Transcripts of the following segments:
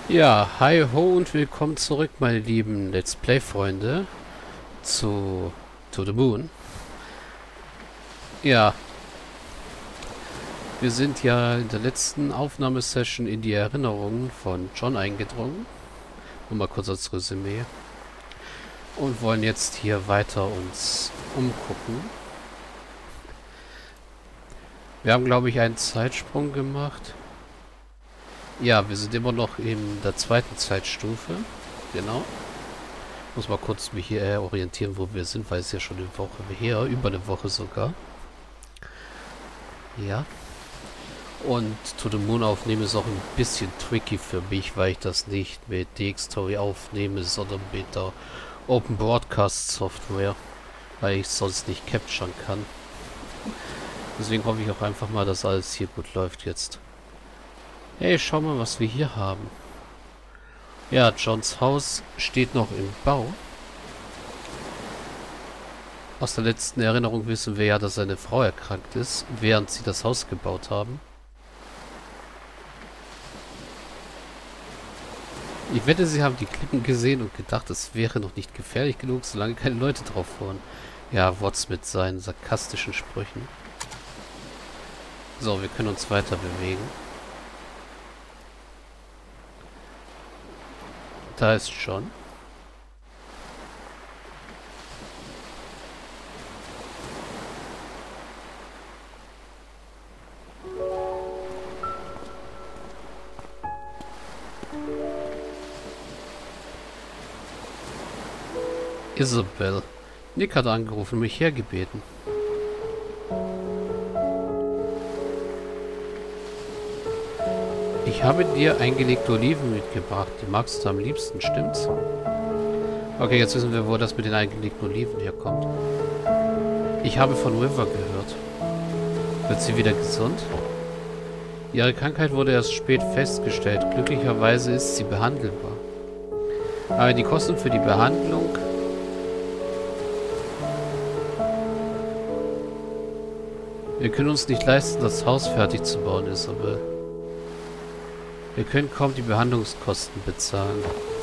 Ja, hi ho und willkommen zurück, meine lieben Let's Play-Freunde, zu To the Moon. Ja, wir sind ja in der letzten Aufnahmesession in die Erinnerungen von John eingedrungen. Nur mal kurz als Resümee. Und wollen jetzt hier weiter uns umgucken. Wir haben, glaube ich, einen Zeitsprung gemacht. Ja, wir sind immer noch in der zweiten Zeitstufe. Genau. Muss mal kurz mich hier orientieren, wo wir sind, weil es ja schon eine Woche her, über eine Woche sogar. Ja. Und To the Moon aufnehmen ist auch ein bisschen tricky für mich, weil ich das nicht mit DxTory aufnehme, sondern mit der Open Broadcast Software, weil ich sonst nicht capturen kann. Deswegen hoffe ich auch einfach mal, dass alles hier gut läuft jetzt. Hey, schau mal, was wir hier haben. Ja, Johns Haus steht noch im Bau. Aus der letzten Erinnerung wissen wir ja, dass seine Frau erkrankt ist, während sie das Haus gebaut haben. Ich wette, sie haben die Klippen gesehen und gedacht, es wäre noch nicht gefährlich genug, solange keine Leute drauf waren. Ja, Watts mit seinen sarkastischen Sprüchen. So, wir können uns weiter bewegen. Da ist John. Isabel. Nick hat angerufen, mich hergebeten. Ich habe dir eingelegte Oliven mitgebracht. Die magst du am liebsten, stimmt's? Okay, jetzt wissen wir, wo das mit den eingelegten Oliven herkommt. Ich habe von River gehört. Wird sie wieder gesund? Ihre Krankheit wurde erst spät festgestellt. Glücklicherweise ist sie behandelbar. Aber die Kosten für die Behandlung... Wir können uns nicht leisten, das Haus fertig zu bauen, Isabel. Wir können kaum die Behandlungskosten bezahlen.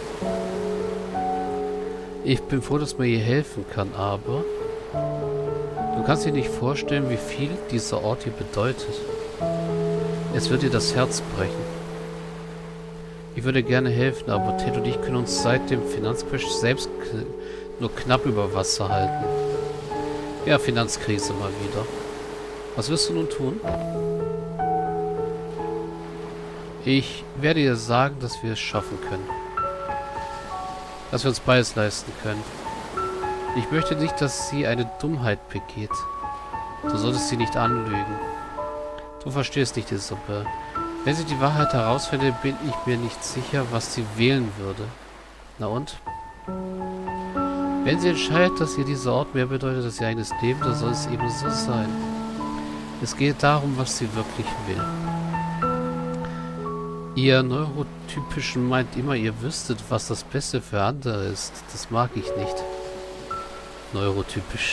Ich bin froh, dass man ihr helfen kann, aber... Du kannst dir nicht vorstellen, wie viel dieser Ort hier bedeutet. Es wird dir das Herz brechen. Ich würde gerne helfen, aber Ted und ich können uns seit dem Finanzcrash selbst nur knapp über Wasser halten. Ja, Finanzkrise mal wieder. Was wirst du nun tun? Ich werde dir sagen, dass wir es schaffen können. Dass wir uns beides leisten können. Ich möchte nicht, dass sie eine Dummheit begeht. Du solltest sie nicht anlügen. Du verstehst nicht, Isabel. Wenn sie die Wahrheit herausfindet, bin ich mir nicht sicher, was sie wählen würde. Na und? Wenn sie entscheidet, dass ihr dieser Ort mehr bedeutet als ihr eigenes Leben, dann soll es eben so sein. Es geht darum, was sie wirklich will. Ihr Neurotypischen meint immer, ihr wüsstet, was das Beste für andere ist. Das mag ich nicht. Neurotypisch.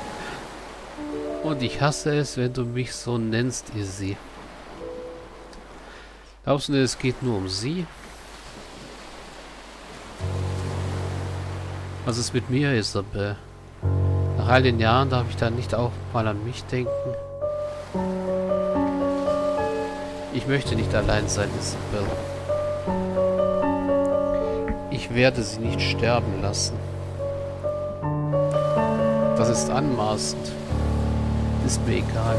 Und ich hasse es, wenn du mich so nennst, Izzy. Glaubst du, es geht nur um sie? Was ist mit mir, Isabel? Nach all den Jahren darf ich da nicht auch mal an mich denken? Ich möchte nicht allein sein, Isabel. Ich werde sie nicht sterben lassen. Das ist anmaßend. Ist mir egal.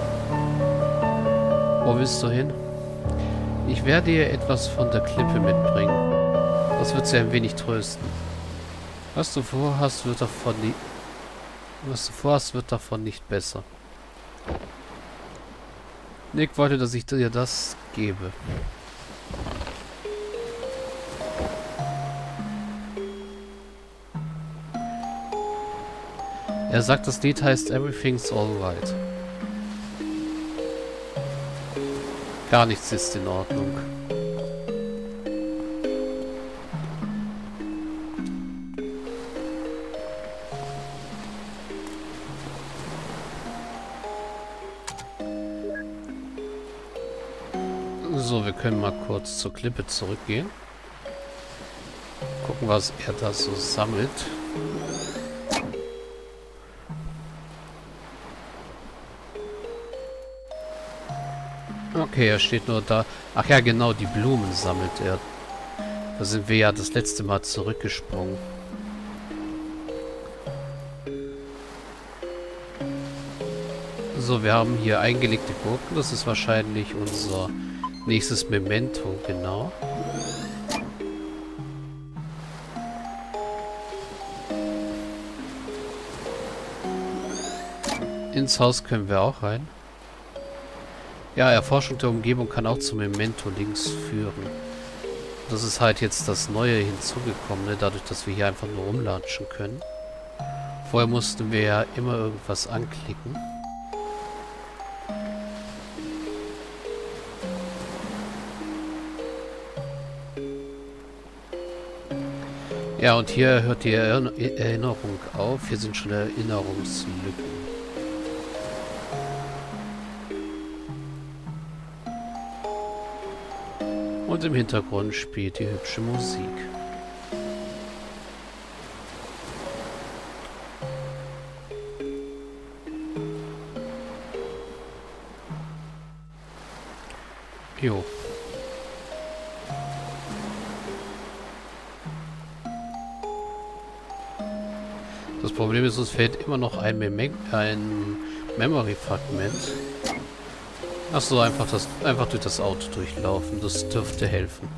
Wo willst du hin? Ich werde ihr etwas von der Klippe mitbringen. Das wird sie ein wenig trösten. Was du vorhast, wird davon nicht besser. Nick wollte, dass ich dir das gebe. Er sagt, das Lied heißt Everything's Alright. Gar nichts ist in Ordnung. So, wir können mal kurz zur Klippe zurückgehen. Gucken, was er da so sammelt. Okay, er steht nur da. Ach ja, genau, die Blumen sammelt er. Da sind wir ja das letzte Mal zurückgesprungen. So, wir haben hier eingelegte Gurken. Das ist wahrscheinlich unser nächstes Memento, genau. Ins Haus können wir auch rein. Ja, Erforschung der Umgebung kann auch zum Memento links führen. Das ist halt jetzt das Neue hinzugekommene, dadurch, dass wir hier einfach nur rumlatschen können. Vorher mussten wir ja immer irgendwas anklicken. Ja, und hier hört die Erinnerung auf. Hier sind schon Erinnerungslücken. Und im Hintergrund spielt die hübsche Musik. Jo. Das Problem ist, uns fehlt immer noch ein Memory-Fragment. Achso, einfach durch das Auto durchlaufen. Das dürfte helfen.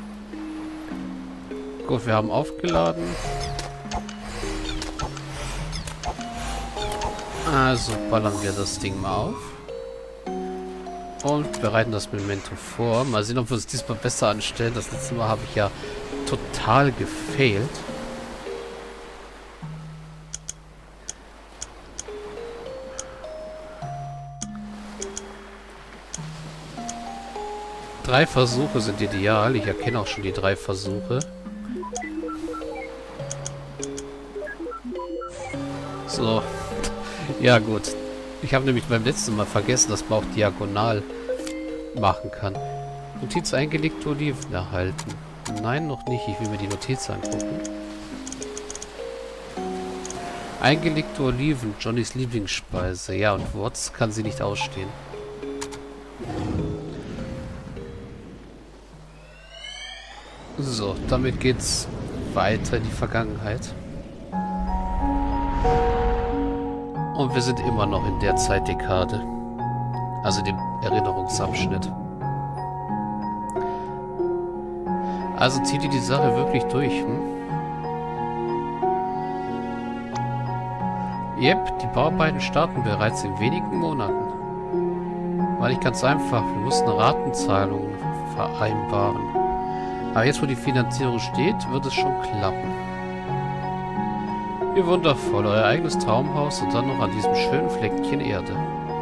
Gut, wir haben aufgeladen. Also ballern wir das Ding mal auf. Und bereiten das Memento vor. Mal sehen, ob wir uns diesmal besser anstellen. Das letzte Mal habe ich ja total gefailt. Drei Versuche sind ideal. Ich erkenne auch schon die 3 Versuche. So. Ja, gut. Ich habe nämlich beim letzten Mal vergessen, dass man auch diagonal machen kann. Notiz eingelegte Oliven erhalten. Nein, noch nicht. Ich will mir die Notiz angucken. Eingelegte Oliven, Johnnys Lieblingsspeise. Ja, und Watts kann sie nicht ausstehen. So, damit geht's weiter in die Vergangenheit. Und wir sind immer noch in der Zeitdekade. Also dem Erinnerungsabschnitt. Also zieht ihr die Sache wirklich durch, hm? Yep, die Bauarbeiten starten bereits in wenigen Monaten. War nicht ganz einfach, wir mussten Ratenzahlungen vereinbaren. Aber jetzt, wo die Finanzierung steht, wird es schon klappen. Wie wundervoll, euer eigenes Traumhaus und dann noch an diesem schönen Fleckchen Erde.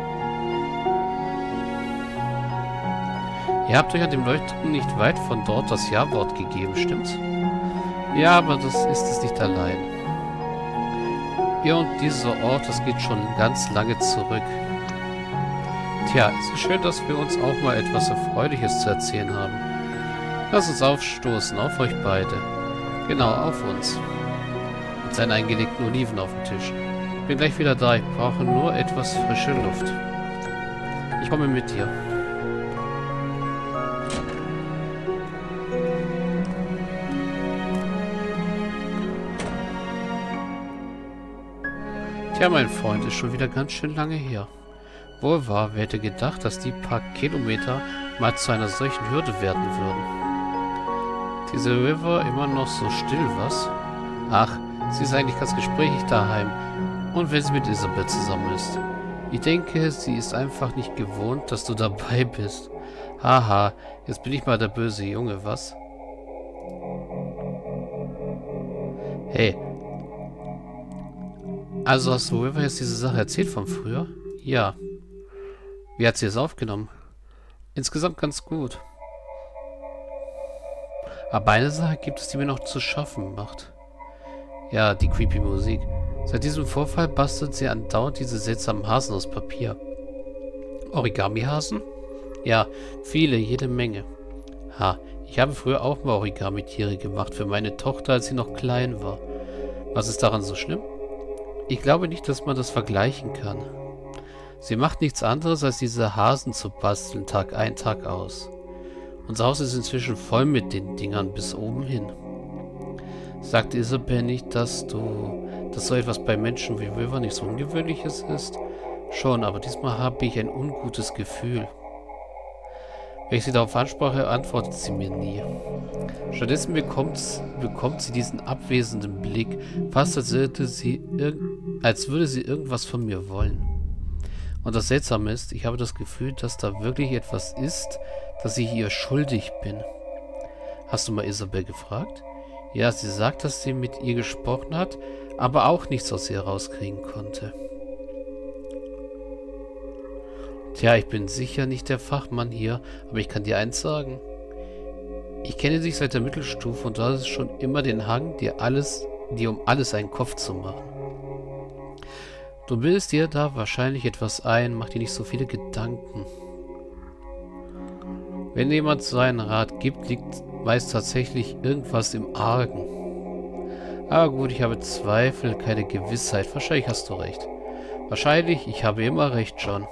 Ihr habt euch an dem Leuchtturm nicht weit von dort das Ja-Wort gegeben, stimmt's? Ja, aber das ist es nicht allein. Ihr und dieser Ort, das geht schon ganz lange zurück. Tja, es ist schön, dass wir uns auch mal etwas Erfreuliches zu erzählen haben. Lass uns aufstoßen, auf euch beide. Genau, auf uns. Mit seinen eingelegten Oliven auf dem Tisch. Bin gleich wieder da, ich brauche nur etwas frische Luft. Ich komme mit dir. Tja, mein Freund, ist schon wieder ganz schön lange her. Wohl wahr, wer hätte gedacht, dass die paar Kilometer mal zu einer solchen Hürde werden würden. Diese River immer noch so still, was? Ach, sie ist eigentlich ganz gesprächig daheim. Und wenn sie mit Isabel zusammen ist. Ich denke, sie ist einfach nicht gewohnt, dass du dabei bist. Haha, jetzt bin ich mal der böse Junge, was? Hey. Also hast du River jetzt diese Sache erzählt von früher? Ja. Wie hat sie es aufgenommen? Insgesamt ganz gut. Aber eine Sache gibt es, die mir noch zu schaffen macht. Ja, die creepy Musik. Seit diesem Vorfall bastelt sie andauernd diese seltsamen Hasen aus Papier. Origami-Hasen? Ja, viele, jede Menge. Ha, Ich habe früher auch mal Origami-Tiere gemacht für meine Tochter, als sie noch klein war. Was ist daran so schlimm? Ich glaube nicht, dass man das vergleichen kann. Sie macht nichts anderes, als diese Hasen zu basteln, Tag ein, Tag aus. Unser Haus ist inzwischen voll mit den Dingern bis oben hin. Sagte Isabel nicht, dass so etwas bei Menschen wie River nichts Ungewöhnliches ist? Schon, aber diesmal habe ich ein ungutes Gefühl. Wenn ich sie darauf ansprache, antwortet sie mir nie. Stattdessen bekommt sie diesen abwesenden Blick, fast als würde sie irgendwas von mir wollen. Und das Seltsame ist, ich habe das Gefühl, dass da wirklich etwas ist, dass ich ihr schuldig bin. Hast du mal Isabel gefragt? Ja, sie sagt, dass sie mit ihr gesprochen hat, aber auch nichts aus ihr rauskriegen konnte. Tja, ich bin sicher nicht der Fachmann hier, aber ich kann dir eins sagen. Ich kenne dich seit der Mittelstufe und du hattest schon immer den Hang, dir um alles einen Kopf zu machen. Du bildest dir da wahrscheinlich etwas ein, mach dir nicht so viele Gedanken. Wenn jemand so einen Rat gibt, liegt meist tatsächlich irgendwas im Argen. Aber gut, ich habe Zweifel, keine Gewissheit. Wahrscheinlich hast du recht. Wahrscheinlich, ich habe immer recht, John.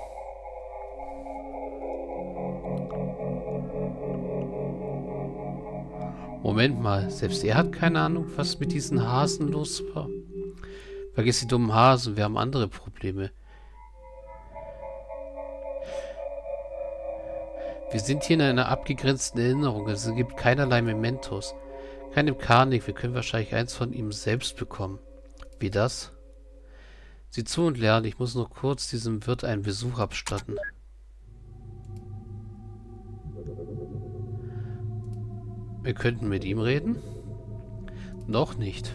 Moment mal, selbst er hat keine Ahnung, was mit diesen Hasen los war. Vergiss die dummen Hasen, wir haben andere Probleme. Wir sind hier in einer abgegrenzten Erinnerung, es gibt keinerlei Mementos. Kein Imkanik, wir können wahrscheinlich eins von ihm selbst bekommen. Wie das? Sieh zu und lerne, ich muss noch kurz diesem Wirt einen Besuch abstatten. Wir könnten mit ihm reden? Noch nicht.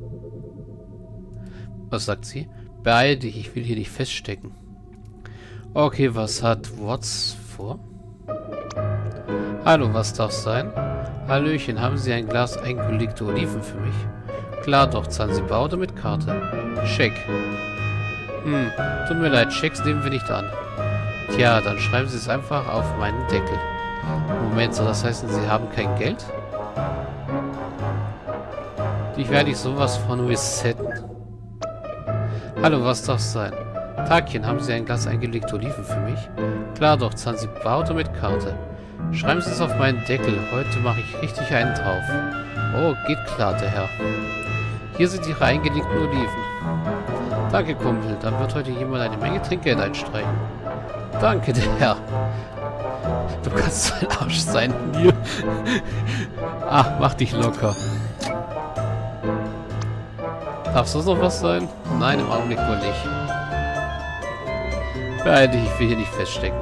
Was sagt sie? Beeil dich, ich will hier nicht feststecken. Okay, was hat Watts vor? Hallo, was darf sein? Hallöchen, haben Sie ein Glas eingelegte Oliven für mich? Klar doch, Zanzibar oder mit Karte? Scheck. Tut mir leid, Schecks nehmen wir nicht an. Tja, dann schreiben Sie es einfach auf meinen Deckel. Moment, soll das heißen, Sie haben kein Geld? Dich werde ich sowas von resetten. Hallo, was darf sein? Tagchen, haben Sie ein Glas eingelegte Oliven für mich? Klar doch, Zanzibar oder mit Karte? Schreiben Sie es auf meinen Deckel. Heute mache ich richtig einen drauf. Oh, geht klar, der Herr. Hier sind Ihre eingelegten Oliven. Danke, Kumpel. Dann wird heute jemand eine Menge Trinkgeld einstreichen. Danke, der Herr. Du kannst so ein Arsch sein, Neil. Ach, mach dich locker. Darf sonst noch was sein? Nein, im Augenblick wohl nicht. Beeil dich, ich will hier nicht feststecken.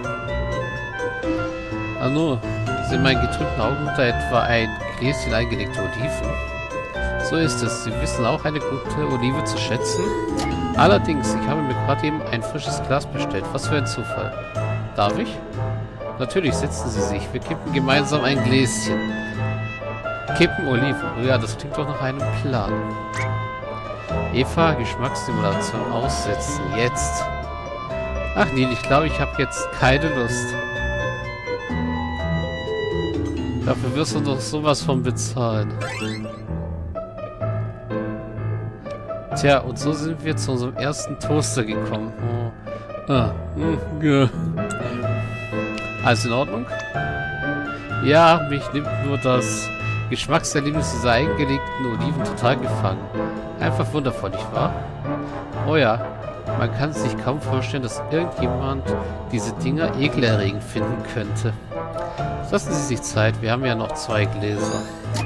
Ah nur, sind meinen getrübten Augen da etwa ein Gläschen eingelegte Oliven? So ist es. Sie wissen auch eine gute Olive zu schätzen. Allerdings, ich habe mir gerade eben ein frisches Glas bestellt. Was für ein Zufall. Darf ich? Natürlich, setzen Sie sich. Wir kippen gemeinsam ein Gläschen. Kippen Oliven. Oh ja, das klingt doch nach einem Plan. Eva, Geschmacksstimulation aussetzen. Jetzt. Ach Neil, ich glaube, ich habe jetzt keine Lust. Dafür wirst du doch sowas von bezahlen. Tja, und so sind wir zu unserem ersten Toaster gekommen. Oh. Ja. Alles in Ordnung? Ja, mich nimmt nur das Geschmackserlebnis dieser eingelegten Oliven total gefangen. Einfach wundervoll, nicht wahr? Oh ja, man kann sich kaum vorstellen, dass irgendjemand diese Dinger ekelerregend finden könnte. Lassen Sie sich Zeit, wir haben ja noch 2 Gläser.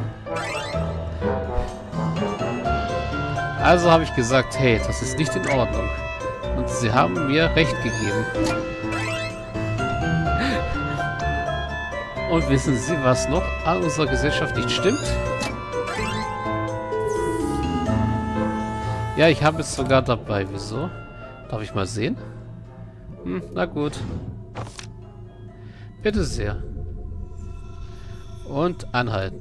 Also habe ich gesagt, hey, das ist nicht in Ordnung. Und Sie haben mir recht gegeben. Und wissen Sie, was noch an unserer Gesellschaft nicht stimmt? Ja, ich habe es sogar dabei. Wieso? Darf ich mal sehen? Na gut. Bitte sehr. Und anhalten.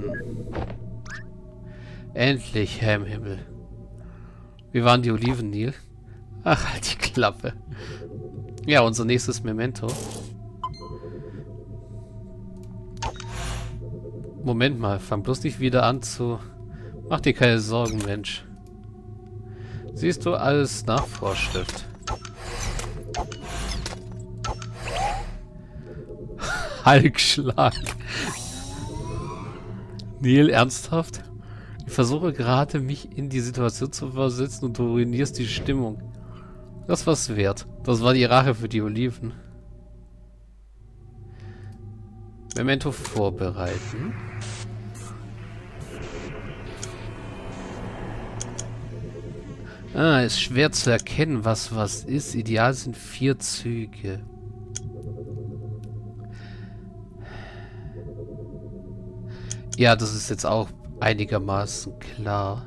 Endlich, Herr im Himmel. Wie waren die Oliven, Neil? Ach, halt die Klappe. Ja, unser nächstes Memento. Moment mal, fang bloß nicht wieder an zu... Mach dir keine Sorgen, Mensch. Siehst du, alles nach Vorschrift. Halkschlag. Neil, ernsthaft? Ich versuche gerade, mich in die Situation zu versetzen und du ruinierst die Stimmung. Das war's wert. Das war die Rache für die Oliven. Memento vorbereiten. Ah, ist schwer zu erkennen, was ist. Ideal sind 4 Züge. Ja, das ist jetzt auch einigermaßen klar.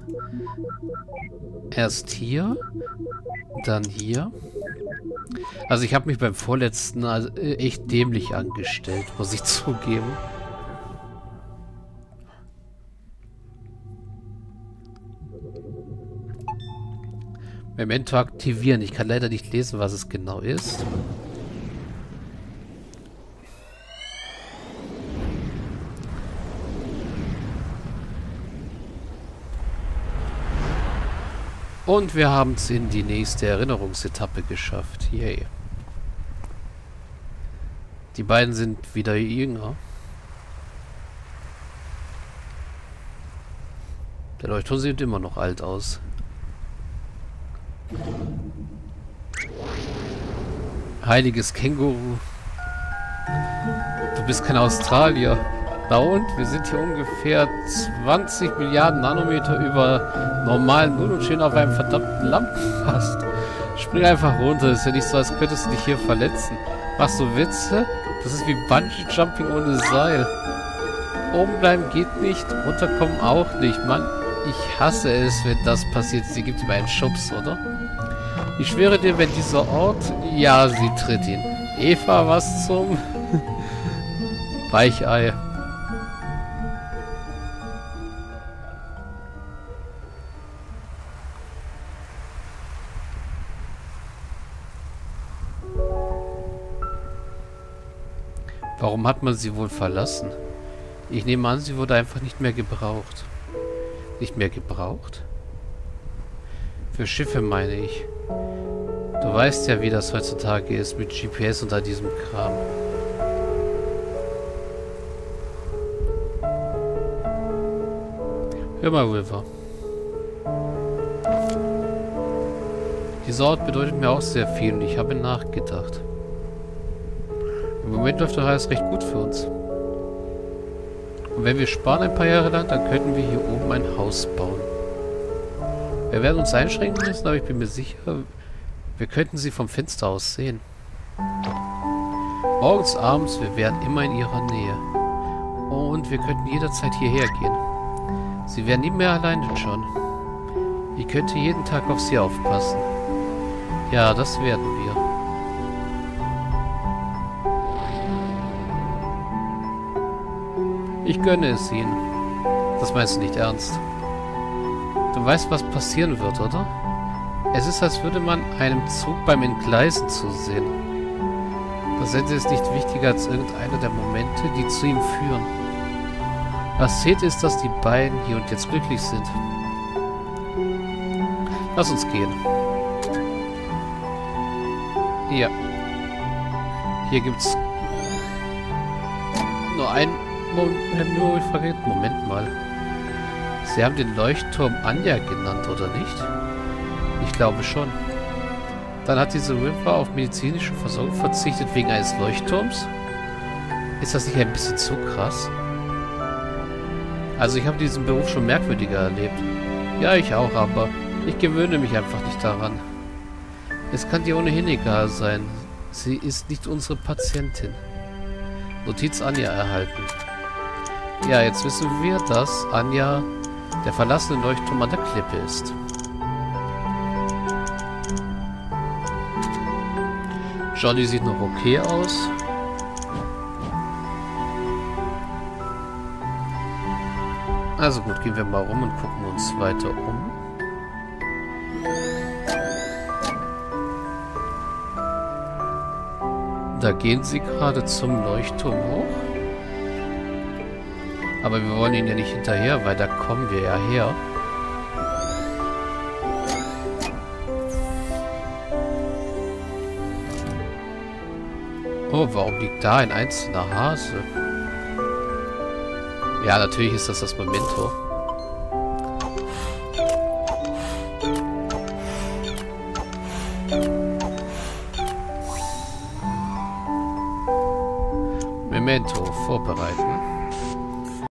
Erst hier, dann hier. Also ich habe mich beim vorletzten echt dämlich angestellt, muss ich zugeben. Memento aktivieren. Ich kann leider nicht lesen, was es genau ist. Und wir haben es in die nächste Erinnerungsetappe geschafft. Yay. Die beiden sind wieder jünger. Der Leuchtturm sieht immer noch alt aus. Heiliges Känguru. Du bist kein Australier. Na und? Wir sind hier ungefähr 20 Milliarden Nanometer über normalen Null und stehen auf einem verdammten Lampenmast. Spring einfach runter. Ist ja nicht so, als könntest du dich hier verletzen. Machst du Witze? Das ist wie Bungee-Jumping ohne Seil. Oben bleiben geht nicht, runterkommen auch nicht. Mann, ich hasse es, wenn das passiert. Sie gibt ihm einen Schubs, oder? Ich schwöre dir, wenn dieser Ort... Ja, sie tritt ihn. Eva, was zum... Weichei. Warum hat man sie wohl verlassen? Ich nehme an, sie wurde einfach nicht mehr gebraucht. Nicht mehr gebraucht? Für Schiffe meine ich. Du weißt ja, wie das heutzutage ist mit GPS und all diesem Kram. Hör mal, River. Dieser Ort bedeutet mir auch sehr viel und ich habe nachgedacht. Im Moment läuft doch alles recht gut für uns. Und wenn wir sparen ein paar Jahre lang, dann könnten wir hier oben ein Haus bauen. Wir werden uns einschränken müssen, aber ich bin mir sicher, wir könnten sie vom Fenster aus sehen. Morgens, abends, wir wären immer in ihrer Nähe. Und wir könnten jederzeit hierher gehen. Sie wären nie mehr alleine, John. Ich könnte jeden Tag auf sie aufpassen. Ja, das werden wir. Ich gönne es ihnen. Das meinst du nicht ernst. Du weißt, was passieren wird, oder? Es ist, als würde man einem Zug beim Entgleisen zusehen. Das Ende ist nicht wichtiger als irgendeiner der Momente, die zu ihm führen. Was zählt ist, dass die beiden hier und jetzt glücklich sind. Lass uns gehen. Ja. Hier gibt's nur einen Moment mal. Sie haben den Leuchtturm Anja genannt, oder nicht? Ich glaube schon. Dann hat diese River auf medizinische Versorgung verzichtet wegen eines Leuchtturms? Ist das nicht ein bisschen zu krass? Also ich habe diesen Beruf schon merkwürdiger erlebt. Ja, ich auch, aber ich gewöhne mich einfach nicht daran. Es kann dir ohnehin egal sein. Sie ist nicht unsere Patientin. Notiz Anja erhalten. Ja, jetzt wissen wir, dass Anja der verlassene Leuchtturm an der Klippe ist. Johnny sieht noch okay aus. Also gut, gehen wir mal rum und gucken uns weiter um. Da gehen sie gerade zum Leuchtturm hoch. Aber wir wollen ihn ja nicht hinterher, weil da kommen wir ja her. Oh, warum liegt da ein einzelner Hase? Ja, natürlich ist das Memento. Memento vorbereiten.